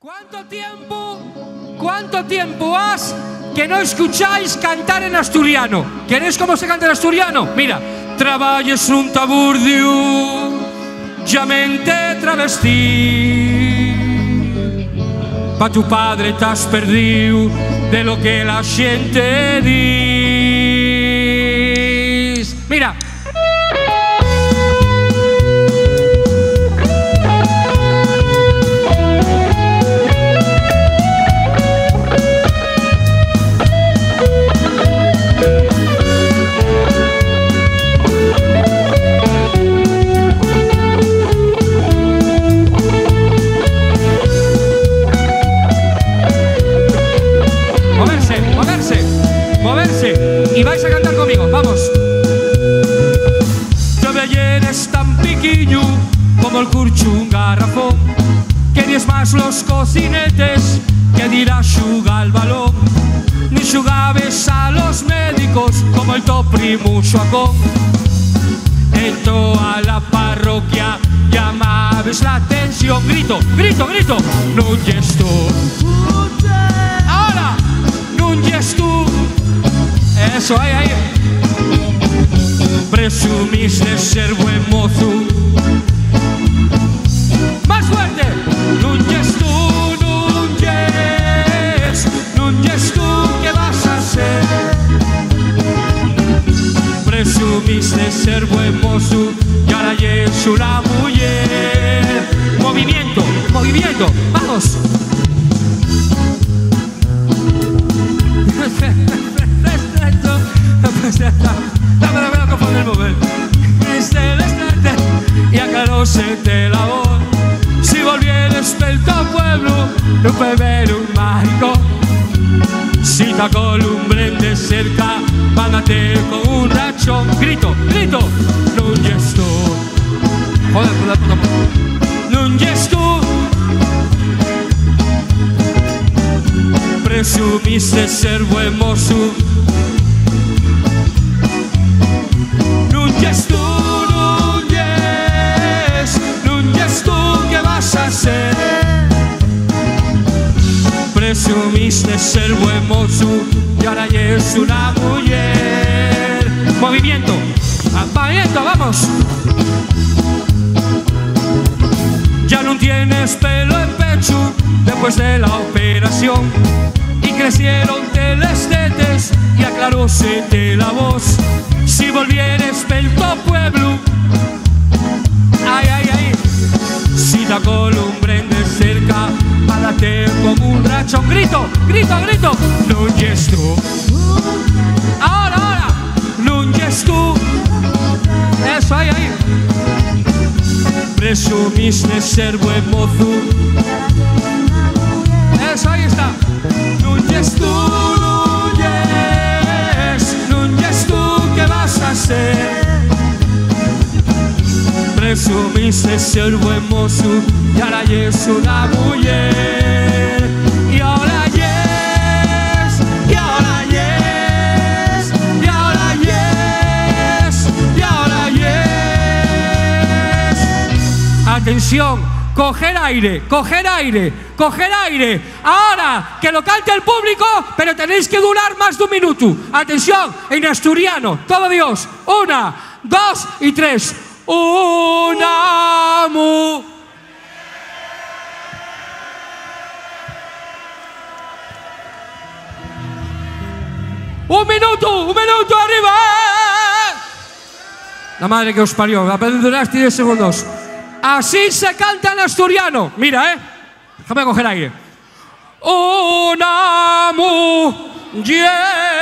¿Cuánto tiempo has que no escucháis cantar en asturiano? ¿Queréis cómo se canta en asturiano? Mira, traballes un taburdio, llamente travestí. Pa tu padre t'has perdido de lo que la gente dice. Mira. Moverse, y vais a cantar conmigo, vamos. Tu veller es tan piquiño como el curcho un garrafón, que ni es más los cocinetes que dirá xuga el balón, ni xugabes a los médicos como el to primo Xoacón. En toda la parroquia llamabes la atención. Grito, grito, grito. Non yes tú. Ahora, non yes tú. Eso, ahí. Presumís de ser buen mozo. Más fuerte. Non yes tú, non yes tú, ¿qué vas a hacer? Presumís de ser buen mozo y ahora es una mujer. Movimiento, movimiento, vamos. No me veo confundir el mover. Y aclaróse de la voz. Si volvieres pel tu pueblo, no puede ver un mágico. Si te columbren de cerca, mándate con un rachón. Grito, grito. Non yes tú. Joder, non yes tú. Presumiste ser buen mozo. Non yes tú, non yes tú, ¿qué vas a hacer? Presumiste ser buen mozo y ahora es una mujer. Movimiento, movimiento, vamos. Ya no tienes pelo en pecho después de la operación y crecieron telestetes y aclaróse de la voz. Si volvieres pel tu pueblo, ay, ay, ay. Si te columbren de cerca, mándate como un rachón. Grito, grito, grito. Non yes tú. Ahora, ahora. Non yes tú. Eso, ahí, ahí. Presumiste ser buen mozo. Eso, ahí está. Non yes tú, non yes tú, ¿qué vas a hacer? Presumiste ser buen mozo y ahora es una mujer. Y ahora yes, y ahora yes, y ahora yes, y ahora yes. Atención, coger aire, coger aire, coger aire. Ahora, que lo cante el público, pero tenéis que durar más de un minuto. Atención, en asturiano, todo Dios. 1, 2 y 3. Una mu. Un minuto arriba. La madre que os parió, apenas duraste 10 segundos. Así se canta en asturiano. Mira, déjame coger aire. Una mujer.